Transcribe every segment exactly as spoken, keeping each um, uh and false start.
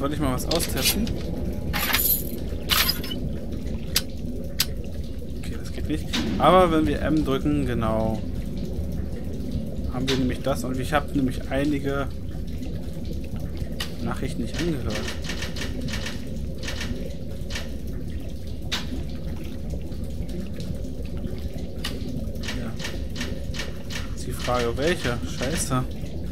wollte ich mal was austesten. Okay, das geht nicht. Aber wenn wir M drücken, genau, haben wir nämlich das. Und ich habe nämlich einige Nachrichten nicht angehört. Ja. Ist die Frage, welche? Scheiße.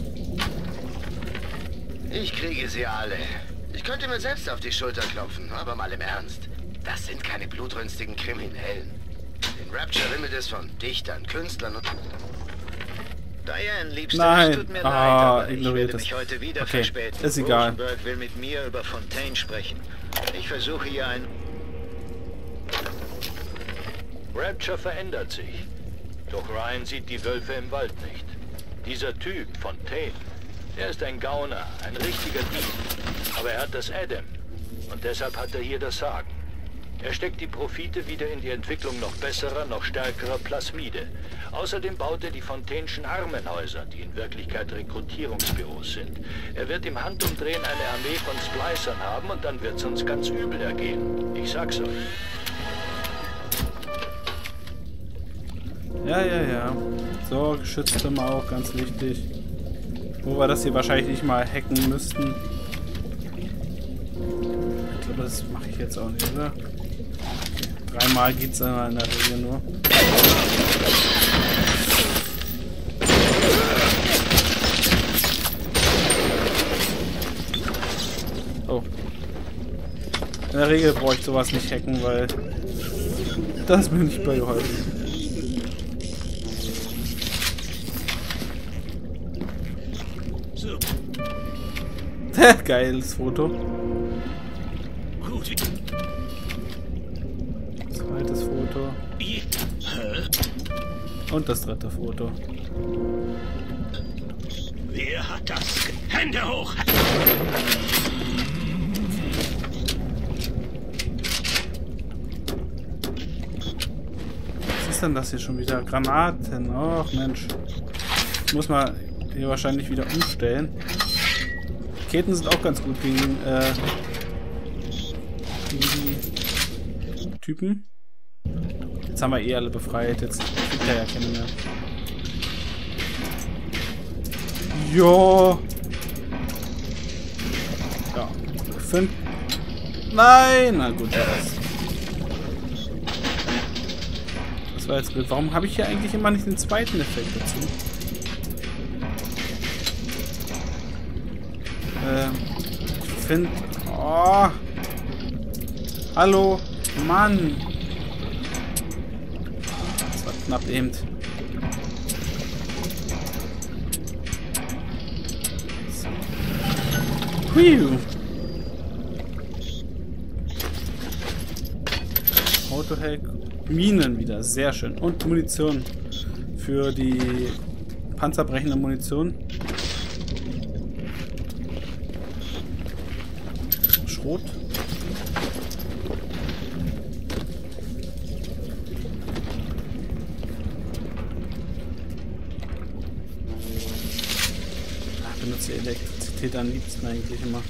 Ich kriege sie alle. Ich könnte mir selbst auf die Schulter klopfen, aber mal im Ernst. Das sind keine blutrünstigen Kriminellen. Den Rapture wimmelt es von Dichtern, Künstlern und... Diane, Liebste, Nein. es tut mir Ah, leid, aber ich ignoriert werde es. mich heute wieder Okay, verspäten. ist egal. Rosenberg will mit mir über Fontaine sprechen. Ich versuche hier ein... Rapture verändert sich. Doch Ryan sieht die Wölfe im Wald nicht. Dieser Typ, Fontaine, der ist ein Gauner, ein richtiger Dieb. Aber er hat das Adam. Und deshalb hat er hier das Sagen. Er steckt die Profite wieder in die Entwicklung noch besserer, noch stärkerer Plasmide. Außerdem baut er die Fontaine'schen Armenhäuser, die in Wirklichkeit Rekrutierungsbüros sind. Er wird im Handumdrehen eine Armee von Splicern haben und dann wird's uns ganz übel ergehen. Ich sag's euch. Ja, ja, ja. So, geschützte auch, ganz wichtig. Wo wir das hier wahrscheinlich nicht mal hacken müssten. Ich glaube, das mache ich jetzt auch nicht, oder? Okay. Dreimal geht es immer in der Regel nur. Oh. In der Regel brauche ich sowas nicht hacken, weil das ist mir nicht bei geholfen. Geiles Foto. Zweites Foto. Und das dritte Foto. Wer hat das? Hände hoch! Was ist denn das hier schon wieder? Granaten. Och Mensch. Ich muss mal hier wahrscheinlich wieder umstellen. Raketen sind auch ganz gut gegen, äh, gegen die Typen. Jetzt haben wir eh alle befreit. Jetzt kriegt er ja keine mehr. Jo. Ja. Fünf. Nein! Na gut, das. Das war jetzt gut. Warum habe ich hier eigentlich immer nicht den zweiten Effekt dazu? Ich finde... Oh. Hallo. Mann. Das war knapp eben. So. Hui. Autohack. Minen wieder. Sehr schön. Und Munition. Für die panzerbrechende Munition. Schrot. Ich benutze Elektrizität am liebsten eigentlich immer.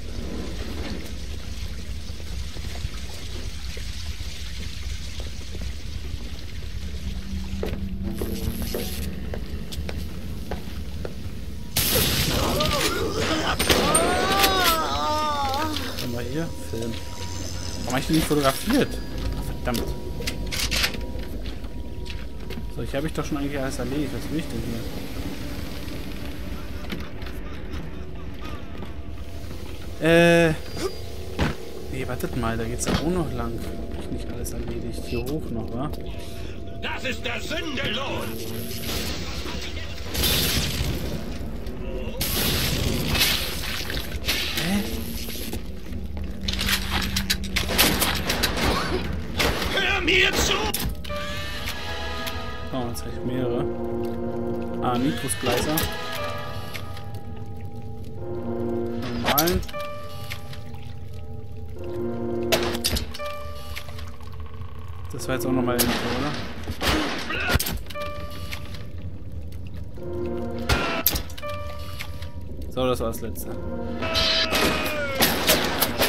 Hier, Film. Warum habe ich den nicht fotografiert? Verdammt. So, hier habe ich doch schon eigentlich alles erledigt. Was will ich denn hier? Äh. Nee, wartet mal, da geht's ja auch noch lang. Hab ich nicht alles erledigt. Hier hoch noch, wa? Das ist der Sündelohn! Hä? Mir zu! Oh, jetzt habe ich mehrere. Ah, Nitrosplicer. Normalen. Das war jetzt auch nochmal der Nitro, oder? So, das war das letzte.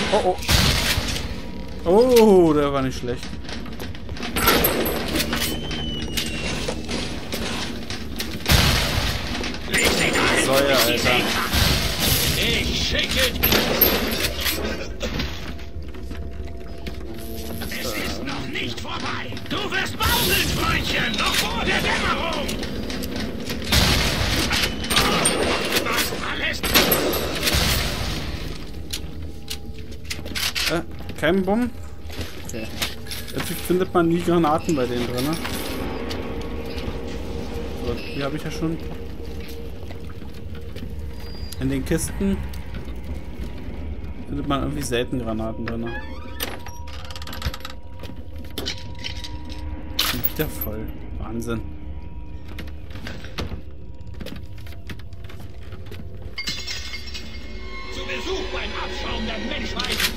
Oh, oh. Oh, der war nicht schlecht. Säure, Alter. Ich schicke... Es ist noch nicht vorbei. Du wirst baumeln, Freundchen, noch vor der Dämmerung. Was alles... Äh, kein Bumm? Okay. Jetzt findet man nie Granaten bei denen drin, ne? So, die habe ich ja schon. In den Kisten findet man irgendwie selten Granaten drin. Ne? Wieder voll. Wahnsinn. Zu Besuch beim Abschaum der Menschheit.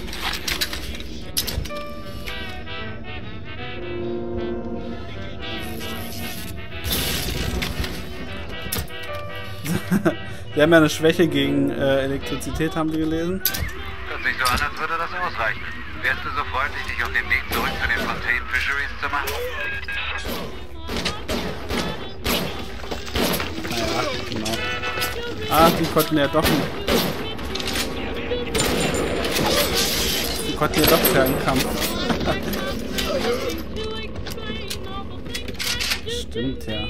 Wir haben ja eine Schwäche gegen äh, Elektrizität, haben wir gelesen. Hört sich so an, als würde das ausreichen. Wärst du so freundlich, dich auf den Weg zurück zu den Fontaine Fisheries zu machen? Naja, genau. Ah, die konnten ja doch nicht. Die konnten ja doch Fernkampf. Stimmt, ja.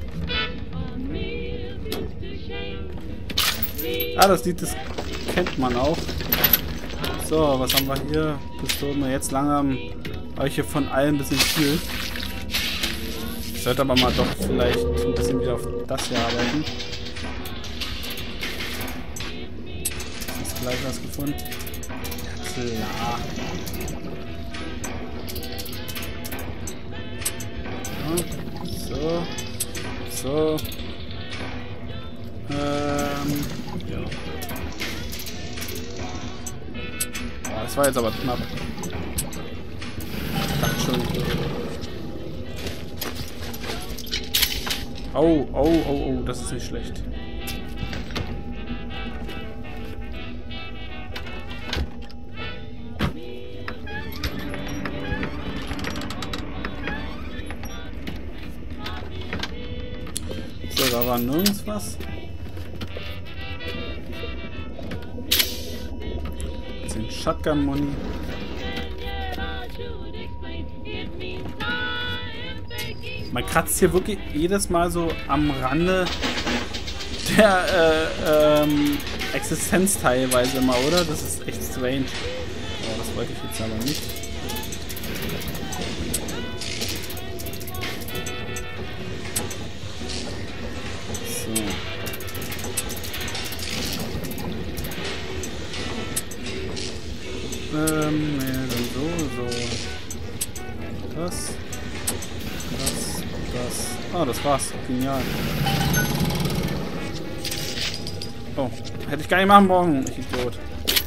Ah, das Lied, das kennt man auch. So, was haben wir hier? Pistolen. Jetzt langsam habe ich hier von allem ein bisschen viel. Ich sollte aber mal doch vielleicht ein bisschen wieder auf das hier arbeiten. Hast du gleich was gefunden? Klar. Ja, so. So. Ähm. Ja. Oh, das war jetzt aber knapp. Ich dachte schon. Oh, oh, oh, oh, das ist nicht schlecht. So, da war nirgends was. Shotgun Money. Man kratzt hier wirklich jedes Mal so am Rande der äh, ähm, Existenz teilweise immer, oder? Das ist echt strange. Oh, das wollte ich jetzt aber nicht. Ähm, ne, dann so, so. Das. Das. Das. Ah, das war's. Genial. Oh, hätte ich gar nicht machen brauchen, ich Idiot.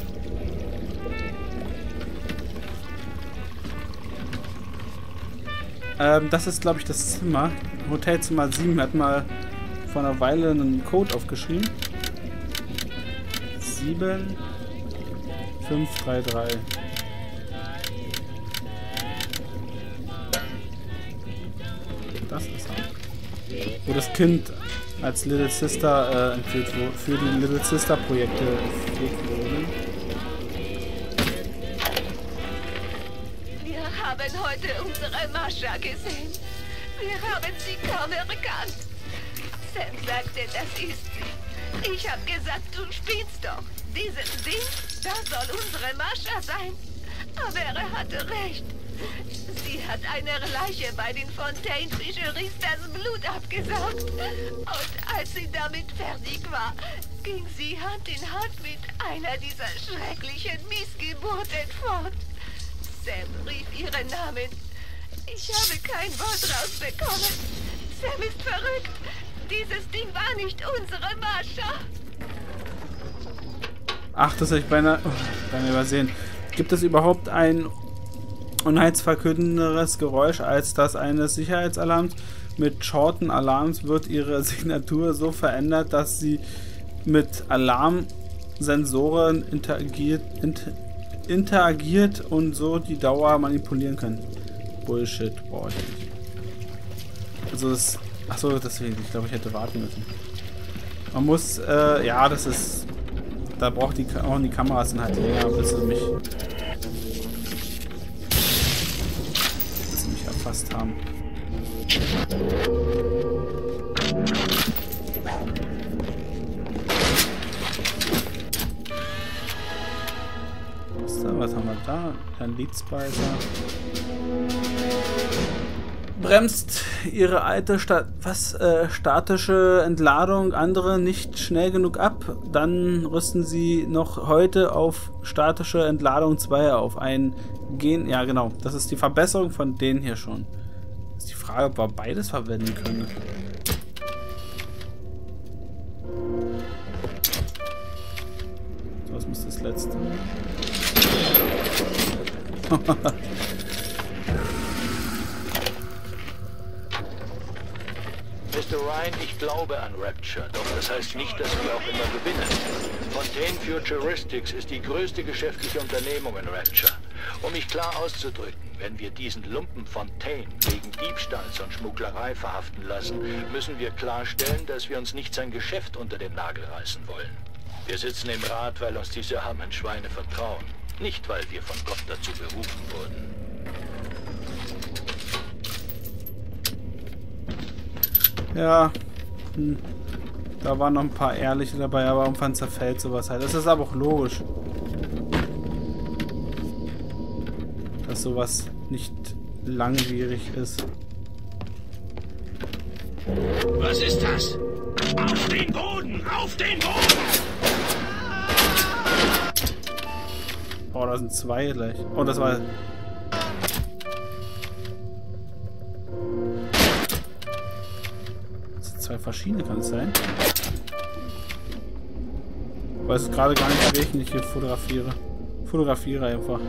Ähm, das ist, glaube ich, das Zimmer. Hotelzimmer sieben. Wir hatten mal vor einer Weile einen Code aufgeschrieben. sieben. fünf drei drei. Das ist er. Wo das Kind als Little Sister äh, entführt wurde, für die Little Sister Projekte entführt wurde. Wir haben heute unsere Mascha gesehen. Wir haben sie kaum erkannt. Sam sagte, das ist sie. Ich habe gesagt, du spielst doch. Dieses Ding, das soll unsere Mascha sein. Aber er hatte recht. Sie hat einer Leiche bei den Fontaine Fisheries das Blut abgesaugt. Und als sie damit fertig war, ging sie Hand in Hand mit einer dieser schrecklichen Missgeburten fort. Sam rief ihren Namen. Ich habe kein Wort rausbekommen. Sam ist verrückt. Dieses Ding war nicht unsere Mascha. Ach, das habe ich beinahe, oh, beinahe übersehen. Gibt es überhaupt ein unheilsverkündenderes Geräusch als das eines Sicherheitsalarms? Mit shorten Alarms wird ihre Signatur so verändert, dass sie mit Alarmsensoren interagiert, inter, interagiert und so die Dauer manipulieren kann. Bullshit, brauche ich nicht. Also das... Achso, deswegen, ich glaube, ich hätte warten müssen. Man muss, äh, ja, das ist... Da braucht die, auch die Kameras dann halt länger, bis sie mich... bis sie mich erfasst haben. Was haben wir da? Ein Leadspicer. Bremst ihre alte Sta was, äh, statische Entladung andere nicht schnell genug ab, dann rüsten sie noch heute auf statische Entladung zwei auf. Ein Gen. Ja, genau. Das ist die Verbesserung von denen hier schon. Das ist die Frage, ob wir beides verwenden können. So, was muss das letzte? Mister Ryan, ich glaube an Rapture, doch das heißt nicht, dass wir auch immer gewinnen. Fontaine Futuristics ist die größte geschäftliche Unternehmung in Rapture. Um mich klar auszudrücken, wenn wir diesen Lumpen Fontaine wegen Diebstahls und Schmugglerei verhaften lassen, müssen wir klarstellen, dass wir uns nicht sein Geschäft unter den Nagel reißen wollen. Wir sitzen im Rat, weil uns diese armen Schweine vertrauen. Nicht, weil wir von Gott dazu berufen wurden. Ja, hm. Da waren noch ein paar ehrliche dabei, aber irgendwann zerfällt sowas halt. Das ist aber auch logisch. Dass sowas nicht langwierig ist. Was ist das? Auf den Boden! Auf den Boden! Oh, da sind zwei gleich. Oh, das war... Das sind zwei verschiedene, kann es sein? Ich weiß gerade gar nicht, welchen ich hier fotografiere. Fotografiere einfach.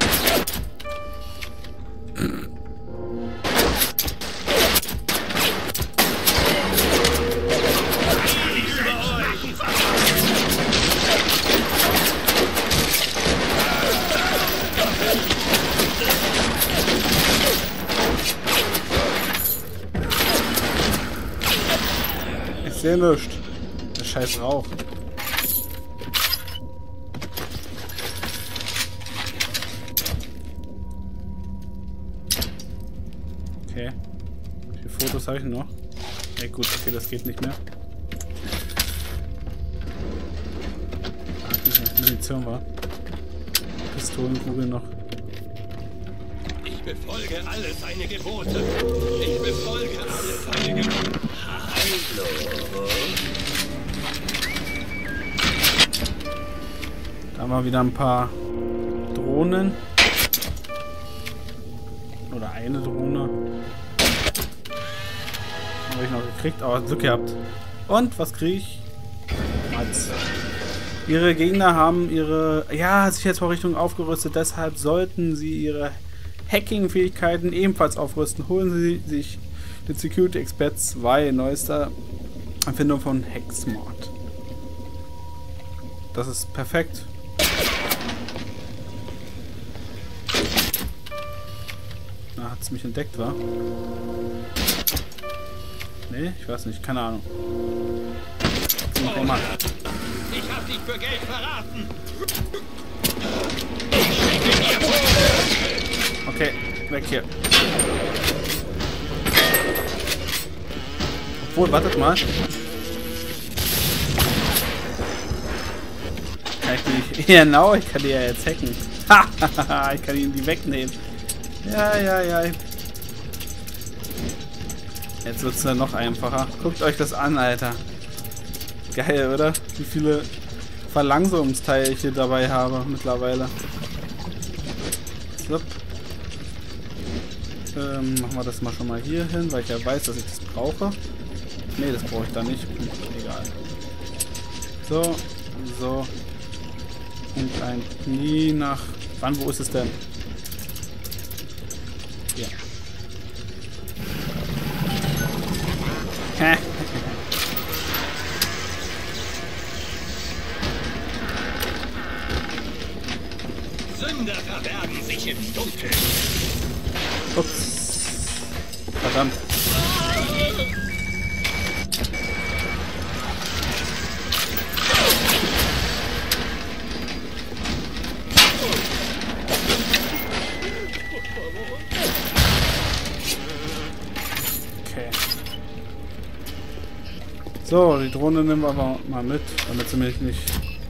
Ich sehe nichts. Der scheiß Rauch. Okay. Wie viele Fotos habe ich noch? Ja gut, okay, das geht nicht mehr. Ah, nicht mehr Munition war. Pistolenkugel noch. Ich befolge alle seine Gebote. Ich befolge alle seine Gebote. Hallo. Da haben wir wieder ein paar Drohnen. Oder eine Drohne. Habe ich noch gekriegt, aber Glück gehabt. Und was kriege ich? Mats. Ihre Gegner haben ihre ja, Sicherheitsvorrichtungen aufgerüstet, deshalb sollten sie ihre Hacking-Fähigkeiten ebenfalls aufrüsten. Holen Sie sich den Security Expert zwei, neuester Erfindung von Hexmod. Das ist perfekt. Na, hat es mich entdeckt, wa? Nee, ich weiß nicht, keine Ahnung. Oh, ich hab dich für Geld verraten. Ich schicke dir vor. Okay, weg hier. Obwohl, wartet mal. Kann ich die, genau, ich kann die ja jetzt hacken. Hahaha, ich kann ihnen die wegnehmen. Ja, ja, ja. Jetzt wird es dann noch einfacher. Guckt euch das an, Alter. Geil, oder? Wie viele Verlangsamungsteile ich hier dabei habe mittlerweile. So. Ähm, machen wir das mal schon mal hier hin, weil ich ja weiß, dass ich das brauche. Ne, das brauche ich da nicht. Egal. So, so. Und ein Knie nach... Wann, wo ist es denn? Hier. Hä? So, Sünder verbergen sich im Dunkeln. Ups. Verdammt. Okay. So, die Drohne nehmen wir aber mal mit, damit sie mich nicht...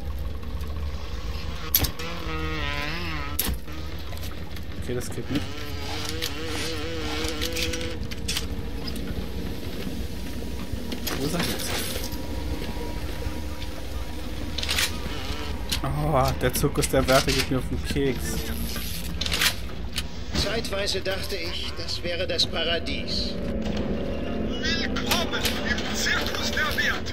Okay, das geht nicht. Wo ist er jetzt? Oh, der Zirkus der Werte geht mir auf den Keks. Zeitweise dachte ich, das wäre das Paradies. Willkommen im Zirkus der Werte.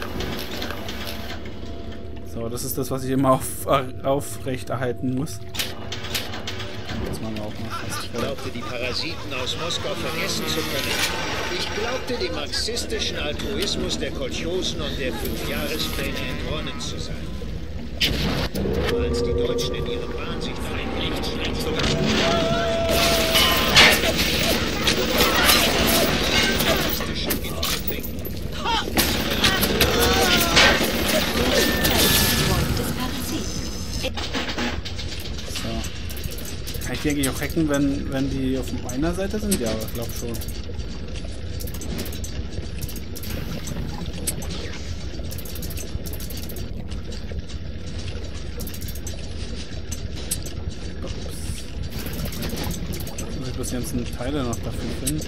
So, das ist das, was ich immer auf, aufrecht erhalten muss. Das machen wir auch mal fast Ich voll. glaubte, die Parasiten aus Moskau vergessen zu können. Ich glaubte, dem marxistischen Altruismus der Kolchosen und der Fünfjahrespläne entronnen zu sein. Als die Deutschen in ihrem Wahnsinn einlegt, schlägt sogar So. Kann ich die eigentlich auch hacken, wenn, wenn die auf meiner Seite sind? Ja, aber ich glaube schon. Bis jetzt ein Teile noch dafür finden.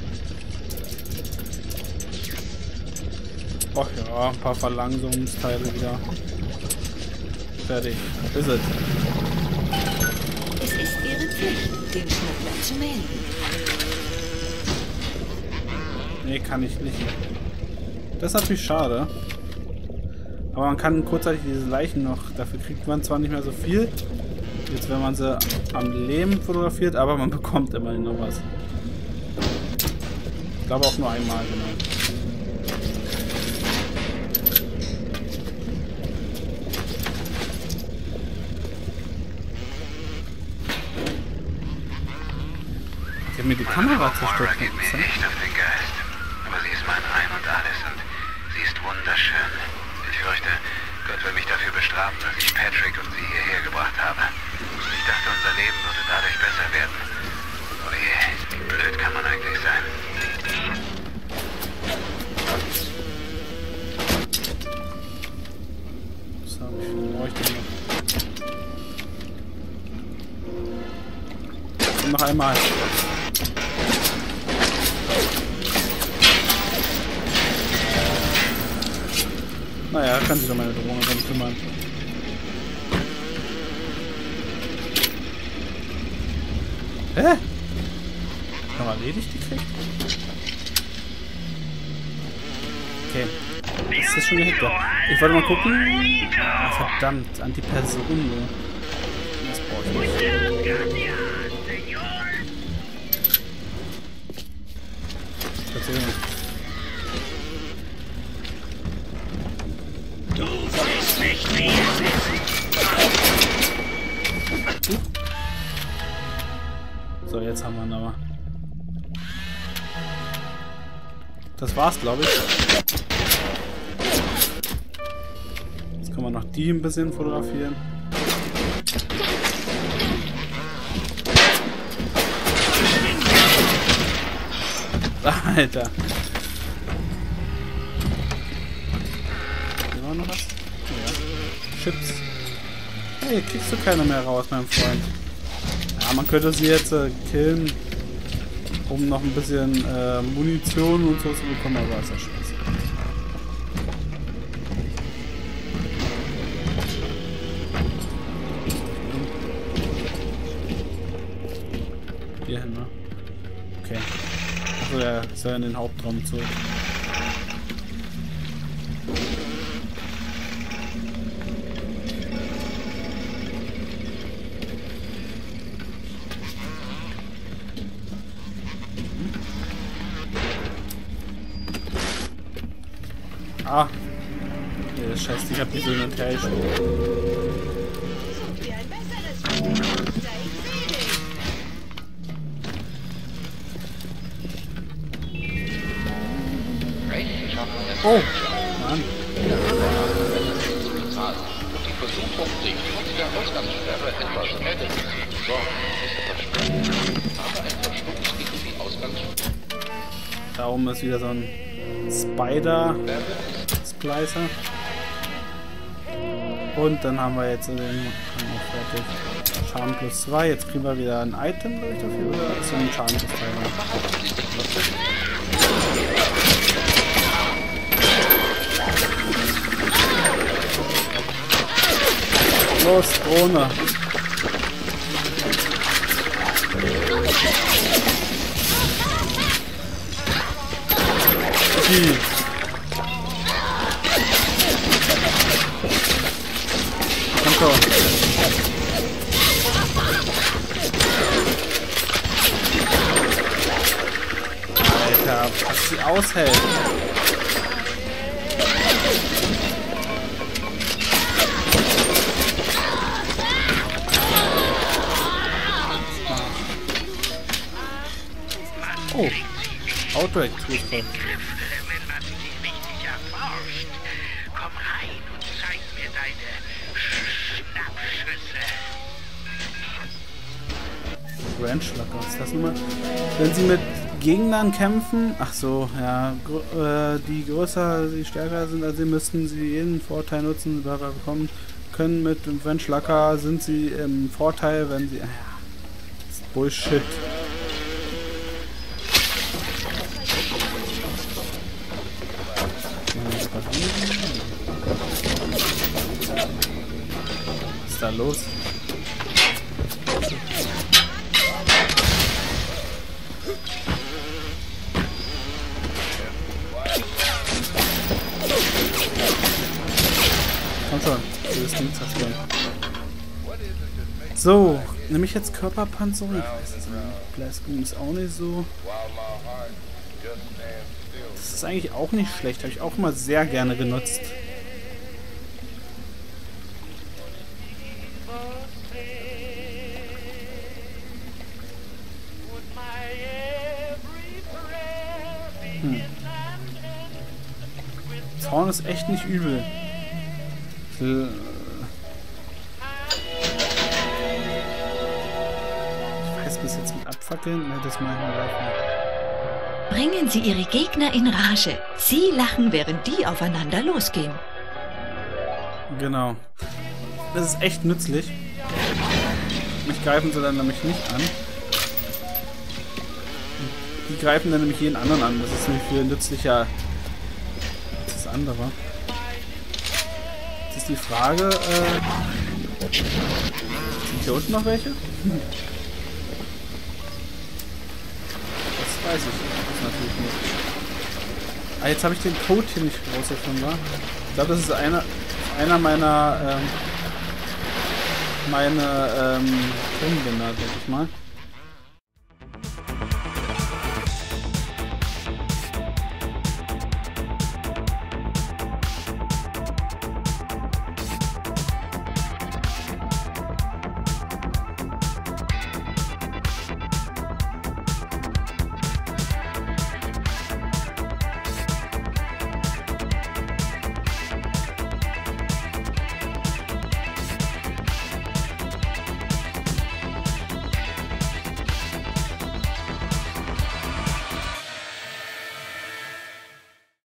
Ach ja, ein paar Verlangsamungsteile wieder. Fertig. Ist es. Es ist Ihre Pflicht, den Schmuggler zu melden. Nee, kann ich nicht. Das ist natürlich schade. Aber man kann kurzzeitig diese Leichen noch. Dafür kriegt man zwar nicht mehr so viel. Jetzt, wenn man sie am Leben fotografiert, aber man bekommt immerhin noch was. Ich glaube auch nur einmal, genau. Ich habe mir die Kamera zerstört. Moira geht mir echt auf den Geist. Aber sie ist mein Ein und Alles und sie ist wunderschön. Ich fürchte, Gott will mich dafür bestrafen, dass ich Patrick und sie hierher gebracht habe. Ich dachte, unser Leben würde dadurch besser werden. Oh je, wie blöd kann man eigentlich sein? Was habe ich für Leuchte noch? Und noch einmal. Naja, kann sich doch meine Drohne drum kümmern. Hä? Haben wir erledigt gekriegt? Okay. Ist das schon gehackt? Ich wollte mal gucken. Ah, verdammt, Antiperson. Das brauche ich nicht. Tatsächlich nicht. Du weißt nicht, wie es ist. So, jetzt haben wir ihn aber. Das war's, glaube ich. Jetzt können wir noch die ein bisschen fotografieren. Alter. Hier war noch was? Ja. Chips. Hey, kriegst du keine mehr raus, mein Freund. Ja, man könnte sie jetzt äh, killen, um noch ein bisschen äh, Munition und so zu bekommen, aber ist ja scheiße. Hier hin, ne? Okay. Achso, der ist ja in den Hauptraum zurück. Ah. Nee, das scheiße, ich hab die so hin und her geschoben. Sucht ihr ein besseres Versteck? Oh, Mann. Die Versuchung, sich trotz der Ausgangssperre etwas retten zu sorgen, ist verstanden. Aber ein Verstoß gegen die Ausgangssperre. Da oben ist wieder so ein Spider-Splicer. Und dann haben wir jetzt den auch fertig. Schaden plus zwei. Jetzt kriegen wir wieder ein Item, glaube ich, dafür. Oder ist so ein Schaden plus drei? Los, Drohne. Die. Komm schon. Alter, was sie aushält. Oh, Auto-Extreme. Wenn man sie richtig erforscht. Komm rein und zeig mir deine Schnappschüsse. Branchlocker, was ist das nochmal? Wenn sie mit Gegnern kämpfen, ach so, ja, äh, die größer, die stärker sind als sie, müssten sie jeden Vorteil nutzen, die wir bekommen können. Mit dem Branchlocker sind sie im Vorteil, wenn sie, ah ja, das ist Bullshit. Was ist da los? Komm schon, dieses Ding zerstören. So, nehme ich jetzt Körperpanzerung? Ich weiß es nicht. Blasboom ist auch nicht so. Das ist eigentlich auch nicht schlecht. Habe ich auch mal sehr gerne genutzt. Hm. Zaun ist echt nicht übel. Ich weiß bis jetzt mit Abfackeln, ne, das mal hinlaufen. Bringen Sie Ihre Gegner in Rage. Sie lachen, während die aufeinander losgehen. Genau. Das ist echt nützlich. Mich greifen sie dann nämlich nicht an. Die greifen dann nämlich jeden anderen an. Das ist nämlich viel nützlicher als das andere. Jetzt ist die Frage, äh, sind hier unten noch welche? Das weiß ich. Das natürlich nicht. Ah, jetzt habe ich den Code hier nicht rausgefunden, wa? Ich glaube, das ist einer, einer meiner, ähm, meine, ähm, Tonbänder, denke ich mal.